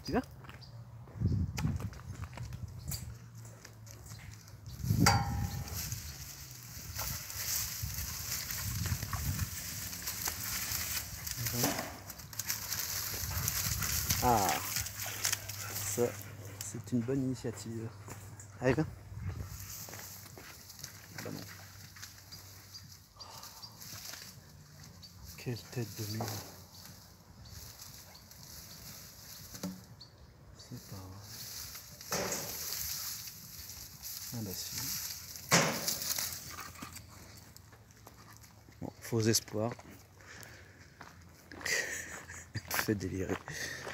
Tu viens? Ah, ça, c'est une bonne initiative. Allez, viens. Ah bah non. Quelle tête de mule. C'est pas vrai. Ah bah si. Bon, faux espoir. Fait délirer.